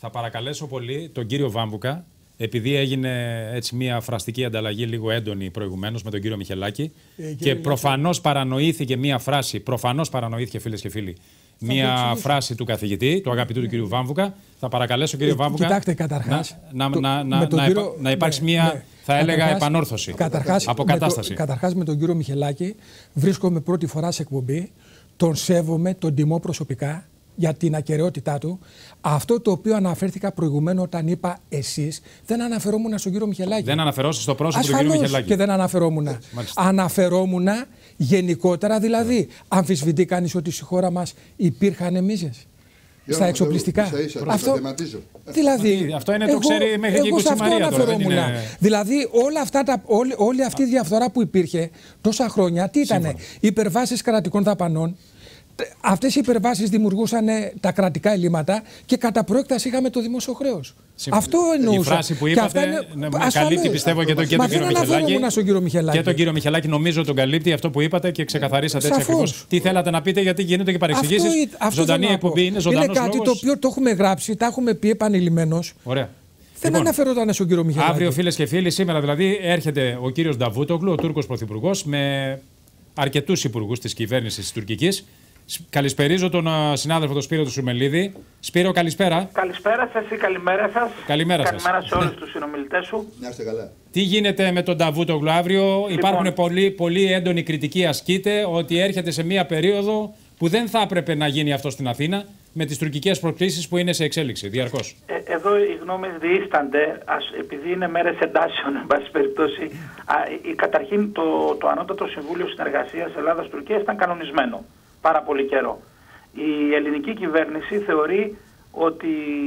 Θα παρακαλέσω πολύ τον κύριο Βάμβουκα, επειδή έγινε έτσι μια φραστική ανταλλαγή λίγο έντονη προηγουμένως με τον κύριο Μιχελάκη και προφανώς παρανοήθηκε μια φράση, προφανώς παρανοήθηκε φίλες και φίλοι, μια φράση του καθηγητή, του αγαπητού του κύριου Βάμβουκα. Θα παρακαλέσω κύριο Βάμβουκα, κοιτάξτε, καταρχάς, να υπάρξει μια, θα έλεγα, επανόρθωση, αποκατάσταση. Καταρχάς με τον κύριο Μιχελάκη βρίσκομαι πρώτη φορά σε εκπομπή, τον σέβομαι, τον τιμώ προσωπικά για την ακεραιότητά του. Αυτό το οποίο αναφέρθηκα προηγουμένως όταν είπα εσείς, δεν αναφερόμουν στον κύριο Μιχελάκη. Δεν αναφερόσαστε στο πρόσωπο του κύριου Μιχελάκη. Και δεν αναφερόμουν. Αναφερόμουν γενικότερα, δηλαδή, αμφισβητεί κανείς ότι στη χώρα μας υπήρχαν μίζες στα εξοπλιστικά. Αυτό, δηλαδή, αυτό είναι το ξέρει μέχρι και η Κουτσιμαρία τώρα. Δηλαδή, όλη αυτή η διαφθορά που υπήρχε τόσα χρόνια, τι ήτανε? Υπερβάσεις κρατικών δαπανών. Αυτές οι υπερβάσεις δημιουργούσαν τα κρατικά ελλείμματα και κατά προέκταση είχαμε το δημόσιο χρέος. Αυτό εννοούσα. Η φράση που είπατε καλύπτει, πιστεύω, και τον κύριο Μιχελάκη. Και τον κύριο Μιχελάκη νομίζω τον καλύπτει αυτό που είπατε και ξεκαθαρίσατε έτσι ακριβώς τι θέλατε να πείτε, γιατί γίνονται και παρεξηγήσεις. Ζωντανή εκπομπή είναι ζωντανός λόγος. Είναι κάτι το οποίο το έχουμε γράψει, τα έχουμε πει επανειλημμένως. Ωραία. Δεν αναφερόταν στον κύριο Μιχελάκη. Αύριο, φίλες και φίλοι, σήμερα δηλαδή έρχεται ο κύριος Νταβούτογλου, ο Τούρκος πρωθυπουργός, με αρκετούς υπουργούς της κυβέρνησης της τουρκικής. Καλησπερίζω τον συνάδελφο τον Σπύρο του Σουμελίδη. Σπύρο, καλησπέρα. Καλησπέρα σας ή καλημέρα σας. Καλημέρα σας. Καλημέρα σε όλους τους συνομιλητές σου. Να είστε καλά. Τι γίνεται με τον Νταβούτογλου αύριο? Υπάρχουν πολύ έντονη κριτική ασκείται ότι έρχεται σε μια περίοδο που δεν θα έπρεπε να γίνει αυτό στην Αθήνα, με τις τουρκικές προκλήσεις που είναι σε εξέλιξη διαρκώς. Εδώ οι γνώμες διήστανται, επειδή είναι μέρες εντάσεων, εν πάση περιπτώσει. Καταρχήν το Ανώτατο Συμβούλιο Συνεργασίας Ελλάδας-Τουρκίας ήταν κανονισμένο πάρα πολύ καιρό. Η ελληνική κυβέρνηση θεωρεί ότι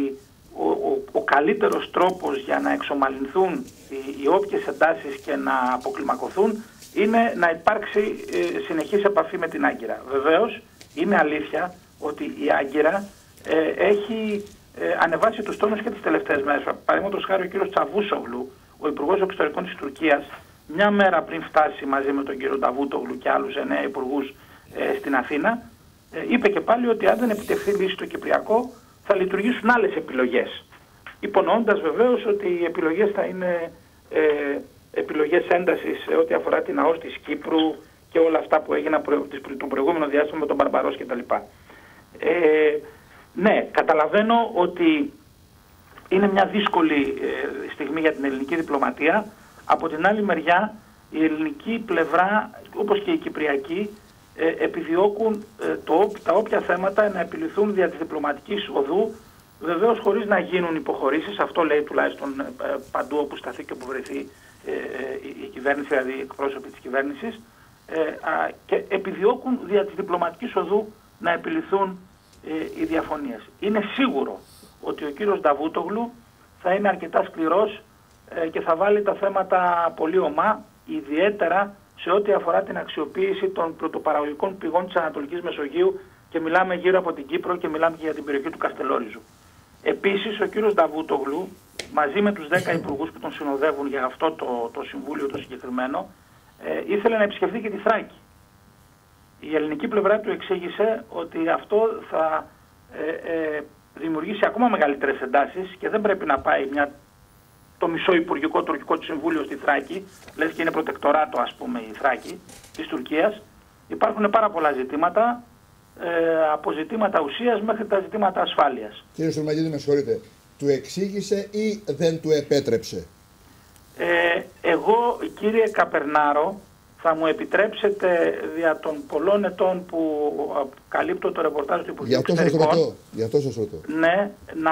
ο καλύτερος τρόπος για να εξομαλυνθούν οι όποιες εντάσεις και να αποκλιμακωθούν είναι να υπάρξει συνεχής επαφή με την Άγκυρα. Βεβαίως, είναι αλήθεια ότι η Άγκυρα έχει ανεβάσει τους τόνους και τις τελευταίες μέρες. Παραδείγματος χάρη, ο κύριος Τσαβούσογλου, ο Υπουργός Εξωτερικών της Τουρκίας, μια μέρα πριν φτάσει μαζί με τον κύριο Νταβούτογλου και άλλους 9 υπουργούς στην Αθήνα, είπε και πάλι ότι αν δεν επιτευχθεί λύση στο Κυπριακό θα λειτουργήσουν άλλες επιλογές. Υπονοώντας βεβαίως ότι οι επιλογές θα είναι επιλογές έντασης σε ό,τι αφορά την ΑΟΣ της Κύπρου και όλα αυτά που έγιναν το προηγούμενο διάστημα με τον Μπαρμπαρός κτλ. Ναι, καταλαβαίνω ότι είναι μια δύσκολη στιγμή για την ελληνική διπλωματία. Από την άλλη μεριά, η ελληνική πλευρά, όπως και η κυπριακή, επιδιώκουν τα όποια θέματα να επιληθούν δια της διπλωματικής οδού, βεβαίως χωρίς να γίνουν υποχωρήσεις. Αυτό λέει τουλάχιστον παντού όπου σταθεί και όπου βρεθεί η κυβέρνηση, δηλαδή οι εκπρόσωποι της κυβέρνησης, και επιδιώκουν δια της διπλωματικής οδού να επιληθούν οι διαφωνίες. Είναι σίγουρο ότι ο κύριος Νταβούτογλου θα είναι αρκετά σκληρός και θα βάλει τα θέματα πολύ ομά, ιδιαίτερα σε ό,τι αφορά την αξιοποίηση των πρωτοπαραγωγικών πηγών της Ανατολικής Μεσογείου, και μιλάμε γύρω από την Κύπρο και μιλάμε και για την περιοχή του Καστελόριζου. Επίσης, ο κύριος Νταβούτογλου, μαζί με τους 10 υπουργούς που τον συνοδεύουν για αυτό το συμβούλιο το συγκεκριμένο, ήθελε να επισκεφθεί και τη Θράκη. Η ελληνική πλευρά του εξήγησε ότι αυτό θα δημιουργήσει ακόμα μεγαλύτερες εντάσεις και δεν πρέπει να πάει το μισό υπουργικό τουρκικό του συμβούλιο στη Θράκη, λες και είναι προτεκτοράτο, ας πούμε, η Θράκη της Τουρκίας. Υπάρχουν πάρα πολλά ζητήματα, από ζητήματα ουσίας μέχρι τα ζητήματα ασφάλειας. Κύριε Σουρμαγίδη, με συγχωρείτε, του εξήγησε ή δεν του επέτρεψε? Εγώ, κύριε Καπερνάρο, θα μου επιτρέψετε δια των πολλών ετών που καλύπτω το ρεπορτάζ του Υπουργείου Εξωτερικών, για αυτό σας ρωτώ. Ναι,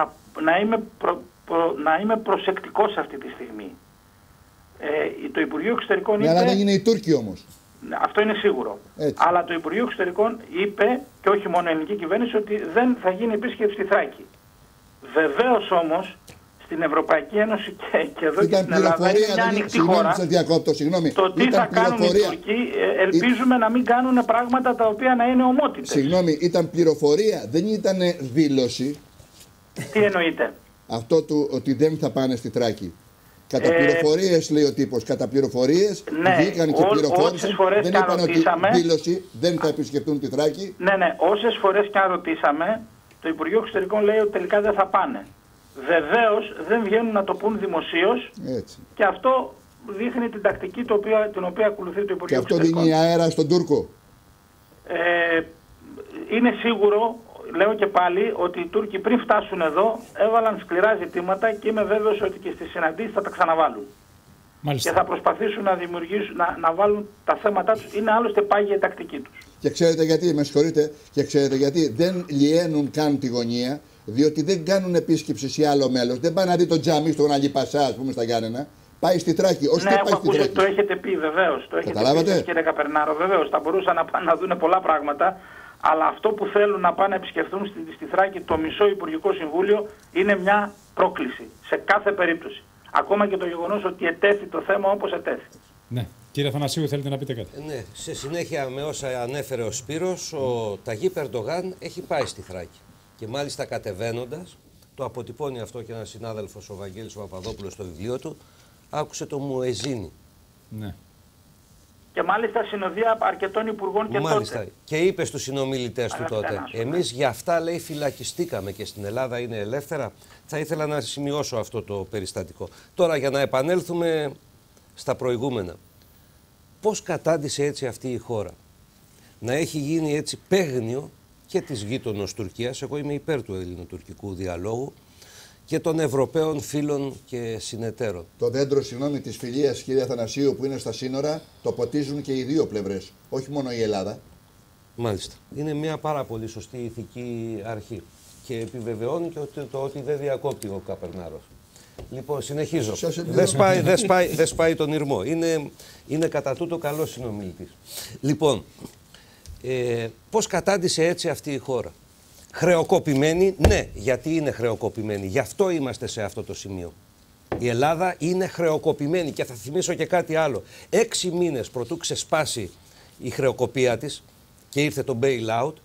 να είμαι προσεκτικός αυτή τη στιγμή. Το Υπουργείο Εξωτερικών είπε... Αλλά δεν είναι οι Τούρκοι όμως. Αυτό είναι σίγουρο. Έτσι. Αλλά το Υπουργείο Εξωτερικών είπε, και όχι μόνο η ελληνική κυβέρνηση, ότι δεν θα γίνει επίσκεψη στη Θράκη. Βεβαίως όμως, στην Ευρωπαϊκή Ένωση και εδώ και στην Ελλάδα είναι μια ανοιχτή χώρα. Το τι θα κάνουν οι Τουρκοί, ελπίζουμε να μην κάνουν πράγματα τα οποία να είναι ομότητες. Συγγνώμη, ήταν πληροφορία, δεν ήταν δήλωση. Τι εννοείται? Αυτό του ότι δεν θα πάνε στη Θράκη. Κατά πληροφορίες, λέει ο τύπος, κατά πληροφορίες, βγήκαν και πληροφόρησαν, δεν είπαν ότι δήλωση, δεν θα επισκεφτούν τη Θράκη. Ναι, όσες φορές και αν ρωτήσαμε, το Υπουργείο Εξωτερικών λέει ότι τελικά δεν θα πάνε. Βεβαίως δεν βγαίνουν να το πούν δημοσίως και αυτό δείχνει την τακτική την οποία ακολουθεί το Υπουργείο Εξωτερικών. Και αυτό δίνει αέρα στον Τούρκο. Είναι σίγουρο, λέω και πάλι, ότι οι Τούρκοι πριν φτάσουν εδώ έβαλαν σκληρά ζητήματα και είμαι βέβαιος ότι και στις συναντήσεις θα τα ξαναβάλουν. Μάλιστα. Και θα προσπαθήσουν να δημιουργήσουν, να βάλουν τα θέματα τους. Είναι άλλωστε πάγια η τακτική τους. Και ξέρετε γιατί, με συγχωρείτε, και ξέρετε γιατί δεν λιένουν καν τη γωνία, διότι δεν κάνουν επίσκεψη σε άλλο μέλος. Δεν πάει να δει το τζάμι στον Αγί Πασά, ας πούμε, στα Γιάννενα. Πάει στη Τράκη. Ναι, έχω ακούσει, το έχετε πει βεβαίως. Το έχετε πει, κύριε Καπερνάρο, βεβαίως. Θα μπορούσαν να πάνε να δουν πολλά πράγματα. Αλλά αυτό που θέλουν να πάνε να επισκεφθούν στη Θράκη το μισό Υπουργικό Συμβούλιο είναι μια πρόκληση σε κάθε περίπτωση. Ακόμα και το γεγονός ότι ετέθη το θέμα όπως ετέθη. Ναι. Κύριε Αθανασίου, θέλετε να πείτε κάτι? Ναι. Σε συνέχεια με όσα ανέφερε ο Σπύρος, ο Ταγίπ Ερντογάν έχει πάει στη Θράκη. Και μάλιστα κατεβαίνοντας, το αποτυπώνει αυτό και ένας συνάδελφος, ο Βαγγέλης Παπαδόπουλος, στο βιβλίο του, άκουσε το Μουεζίνι. Ναι. Και μάλιστα συνοδεία αρκετών υπουργών και μάλιστα. τότε. Και είπε στους συνομιλητές του τότε, εμείς για αυτά, λέει, φυλακιστήκαμε και στην Ελλάδα είναι ελεύθερα. Θα ήθελα να σημειώσω αυτό το περιστατικό. Τώρα για να επανέλθουμε στα προηγούμενα. Πώς κατάντησε έτσι αυτή η χώρα να έχει γίνει έτσι παίγνιο και της γείτονος Τουρκίας, εγώ είμαι υπέρ του ελληνοτουρκικού διαλόγου, και των Ευρωπαίων φίλων και συνεταίρων. Το δέντρο, συγγνώμη, της φιλίας, κύριε Αθανασίου, που είναι στα σύνορα, το ποτίζουν και οι δύο πλευρές, όχι μόνο η Ελλάδα. Μάλιστα. Είναι μια πάρα πολύ σωστή ηθική αρχή και επιβεβαιώνει και ότι δεν διακόπτει ο Καπερνάρος. Λοιπόν, συνεχίζω. Δεν σπάει τον ήρμο. Είναι κατά τούτο καλός συνομιλητής. Λοιπόν, πώς κατάντησε έτσι αυτή η χώρα? Χρεοκοπημένη, ναι, γιατί είναι χρεοκοπημένη. Γι' αυτό είμαστε σε αυτό το σημείο. Η Ελλάδα είναι χρεοκοπημένη και θα θυμίσω και κάτι άλλο. 6 μήνες προτού ξεσπάσει η χρεοκοπία της και ήρθε το bailout,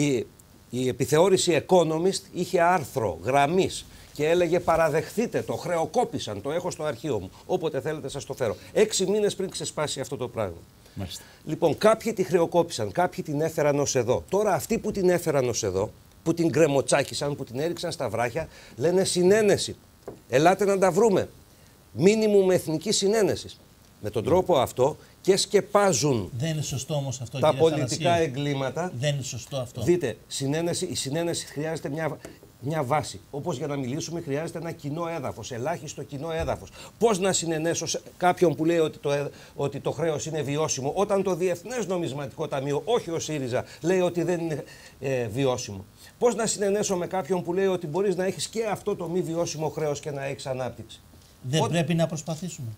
η επιθεώρηση Economist είχε άρθρο γραμμής και έλεγε παραδεχθείτε το, χρεοκόπησαν, το έχω στο αρχείο μου. Όποτε θέλετε σας το φέρω. 6 μήνες πριν ξεσπάσει αυτό το πράγμα. Μάλιστα. Λοιπόν, κάποιοι τη χρεοκόπησαν, κάποιοι την έφεραν ως εδώ. Τώρα αυτοί που την έφεραν ως εδώ, που την γκρεμοτσάκησαν, που την έριξαν στα βράχια, λένε συνένεση. Ελάτε να τα βρούμε. Μίνιμουμ εθνική συνένεση. Με τον τρόπο αυτό και σκεπάζουν. Δεν είναι σωστό όμως αυτό, τα πολιτικά εγκλήματα. Δεν είναι σωστό αυτό. Δείτε, η συνένεση χρειάζεται μια βάση. Όπως για να μιλήσουμε χρειάζεται ένα κοινό έδαφος, ελάχιστο κοινό έδαφος. Πώς να συνενέσω κάποιον που λέει ότι το χρέος είναι βιώσιμο, όταν το Διεθνές Νομισματικό Ταμείο, όχι ο ΣΥΡΙΖΑ, λέει ότι δεν είναι βιώσιμο. Πώς να συνενέσω με κάποιον που λέει ότι μπορείς να έχεις και αυτό το μη βιώσιμο χρέος και να έχεις ανάπτυξη? Δεν πρέπει να προσπαθήσουμε?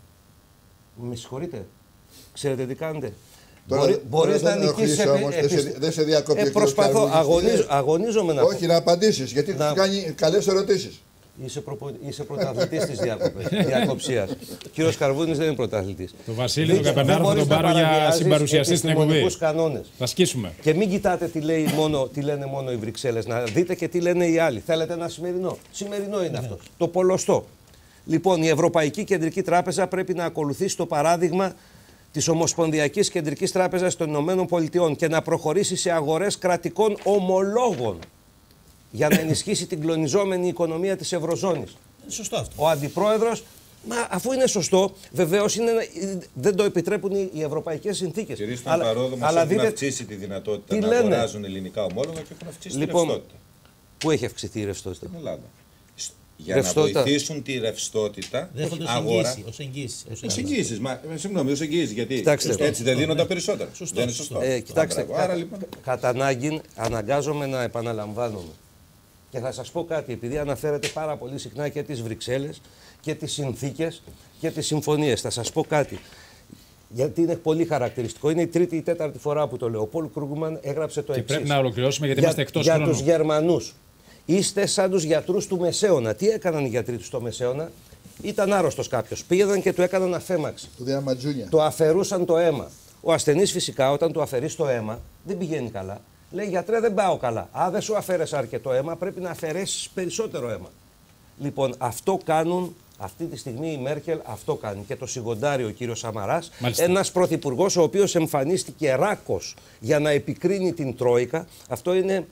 Με συγχωρείτε. Ξέρετε τι κάνετε? Μπορείς να νικήσεις δεν σε διακόπτει. Προσπαθώ, αγωνίζομαι να... Όχι, να απαντήσεις, γιατί τους κάνει καλές ερωτήσεις. Είσαι πρωταθλητής της διακοψίας. Ο κύριος Καρβούνης δεν είναι πρωταθλητής. Το Βασίλη του Καπερνάρου θα τον πάρω για συμπαρουσιαστή στην εκπομπή. Θα σκίσουμε. Και μην κοιτάτε τι λένε μόνο οι Βρυξέλλες. Να δείτε και τι λένε οι άλλοι. Θέλετε ένα σημερινό? Σημερινό είναι αυτό. Το πολλωστό. Λοιπόν, η Ευρωπαϊκή Κεντρική Τράπεζα πρέπει να ακολουθήσει το παράδειγμα της Ομοσπονδιακής Κεντρικής Τράπεζας των Ηνωμένων Πολιτειών και να προχωρήσει σε αγορές κρατικών ομολόγων για να ενισχύσει την κλονιζόμενη οικονομία της Ευρωζώνης. Είναι σωστό αυτό. Ο Αντιπρόεδρος, αφού είναι σωστό, βεβαίως δεν το επιτρέπουν οι ευρωπαϊκές συνθήκες. Κυρίως στον παρόδο μας έχουν αυξήσει τη δυνατότητα να αγοράζουν ελληνικά ομόλογα και έχουν αυξήσει τη ρευστότητα. Πού έχει αυξηθεί η ρευστότητα? Στην Ελλάδα. Για να βοηθήσουν τη ρευστότητα, αγορά. Ως εγγύησεις. Συγγνώμη, ως εγγύησεις. Γιατί έτσι δεν δίνονται περισσότερα. Δεν είναι σωστό. Κοιτάξτε, κατά ανάγκη αναγκάζομαι να επαναλαμβάνομαι. Και θα σας πω κάτι, επειδή αναφέρετε πάρα πολύ συχνά και τις Βρυξέλλες και τις συνθήκες και τις συμφωνίες. Θα σας πω κάτι. Γιατί είναι πολύ χαρακτηριστικό. Είναι η τρίτη ή τέταρτη φορά που το λέω. Ο Πολ Κρούγκμαν έγραψε το εξής. Και πρέπει να ολοκληρώσουμε γιατί είμαστε εκτός χρόνου. Για τους Γερμανούς. Είστε σαν τους γιατρούς του Μεσαίωνα. Τι έκαναν οι γιατροί του στο Μεσαίωνα? Ήταν άρρωστος κάποιος. Πήγαιναν και του έκαναν αφέμαξη. Το αφαιρούσαν το αίμα. Ο ασθενής φυσικά όταν του αφαιρείς το αίμα δεν πηγαίνει καλά. Λέει γιατρέ, δεν πάω καλά. Δεν σου αφαίρεσα αρκετό αίμα, πρέπει να αφαιρέσεις περισσότερο αίμα. Λοιπόν, αυτό κάνουν αυτή τη στιγμή η Μέρκελ, αυτό κάνει. Και το σιγοντάρει ο κύριος Σαμαράς, ένας πρωθυπουργός ο οποίος εμφανίστηκε ράκος για να επικρίνει την Τρόικα. Αυτό είναι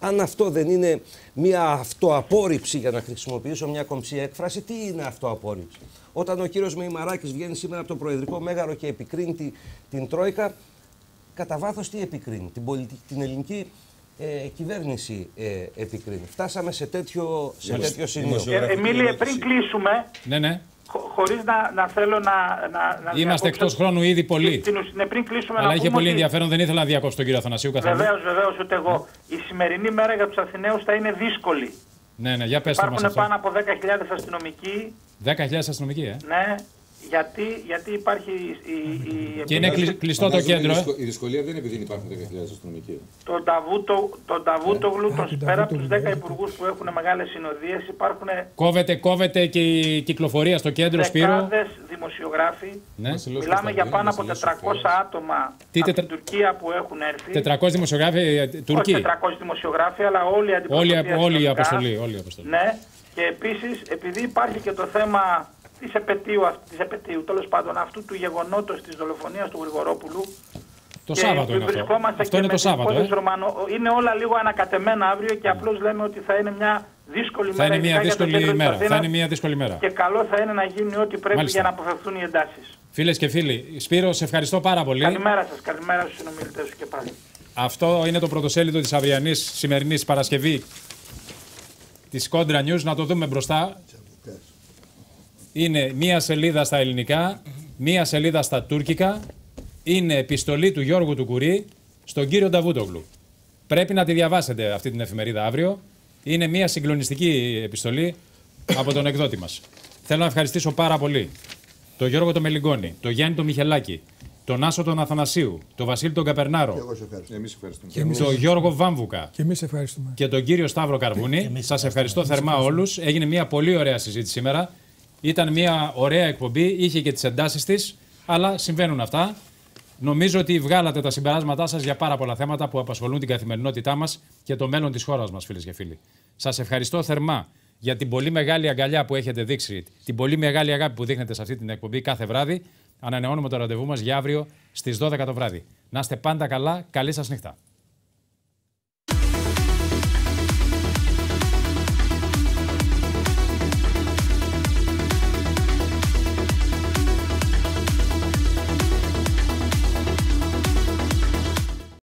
Αν αυτό δεν είναι μια αυτοαπόρριψη, για να χρησιμοποιήσω μια κομψή έκφραση, τι είναι αυτοαπόρριψη? Όταν ο κύριος Μεϊμαράκης βγαίνει σήμερα από το Προεδρικό Μέγαρο και επικρίνει την Τρόικα, κατά βάθος τι επικρίνει? Την ελληνική κυβέρνηση επικρίνει. Φτάσαμε σε τέτοιο σημείο. Εμίλη, πριν κλείσουμε, ναι. χωρίς να θέλω να είμαστε εκτός χρόνου ήδη πολύ. Πριν κλείσουμε, αλλά είχε πολύ ενδιαφέρον, δεν ήθελα να διακόψω τον κύριο Αθανασίου καθόλου. Βεβαίως, ούτε εγώ. Η σημερινή μέρα για τους Αθηναίους θα είναι δύσκολη. Ναι, για πες το μας. Υπάρχουν πάνω από 10.000 αστυνομικοί. 10.000 αστυνομικοί, Ναι. Γιατί υπάρχει και είναι κλειστό το κέντρο. Η δυσκολία δεν είναι επειδή υπάρχουν 10.000 αστυνομικοί. Τον Ταβούτογλου, πέρα από τους 10 υπουργούς που έχουν μεγάλες συνοδείες, υπάρχουν. Κόβεται και η κυκλοφορία στο κέντρο, Σπύρο. Δεκάδες δημοσιογράφοι. Ναι. Μιλάμε για πάνω από 400 άτομα από την Τουρκία που έχουν έρθει. 400 δημοσιογράφοι Τουρκοί. Όχι 400 δημοσιογράφοι, αλλά όλοι η αποστολή. Ναι. Και επίσης, επειδή υπάρχει και το θέμα της επετείου, τέλος πάντων, αυτού του γεγονότος της δολοφονίας του Γρηγορόπουλου. Το Σάββατο είναι αυτό. Αυτό είναι το Σάββατο. Είναι όλα λίγο ανακατεμένα αύριο και απλώς λέμε ότι θα είναι μια δύσκολη μέρα. Θα είναι μια δύσκολη μέρα. Και καλό θα είναι να γίνει ό,τι πρέπει για να αποφευθούν οι εντάσεις. Φίλες και φίλοι, Σπύρο, σε ευχαριστώ πάρα πολύ. Καλημέρα σας, καλημέρα στους συνομιλητές σου και πάλι. Αυτό είναι το πρωτοσέλιδο της αυριανής σημερινής Παρασκευή της Κόντρα News. Να το δούμε μπροστά. Είναι μία σελίδα στα ελληνικά, μία σελίδα στα τουρκικά. Είναι επιστολή του Γιώργου του Κουρί στον κύριο Νταβούτογλου. Πρέπει να τη διαβάσετε αυτή την εφημερίδα αύριο. Είναι μία συγκλονιστική επιστολή από τον εκδότη μας. Θέλω να ευχαριστήσω πάρα πολύ τον Γιώργο τον Μελιγκόνη, τον Γιάννη τον Μιχελάκη, τον Άσο τον Αθανασίου, τον Βασίλη τον Καπερνάρο, τον Γιώργο Βάμβουκα και τον κύριο Σταύρο Καρβούνη. Σας ευχαριστώ θερμά όλους. Έγινε μια πολύ ωραία συζήτηση σήμερα. Ήταν μια ωραία εκπομπή, είχε και τις εντάσεις της, αλλά συμβαίνουν αυτά. Νομίζω ότι βγάλατε τα συμπεράσματά σας για πάρα πολλά θέματα που απασχολούν την καθημερινότητά μας και το μέλλον της χώρας μας, φίλες και φίλοι. Σας ευχαριστώ θερμά για την πολύ μεγάλη αγκαλιά που έχετε δείξει, την πολύ μεγάλη αγάπη που δείχνετε σε αυτή την εκπομπή κάθε βράδυ. Ανανεώνουμε το ραντεβού μας για αύριο στις 12 το βράδυ. Να είστε πάντα καλά, καλή σας νύχτα.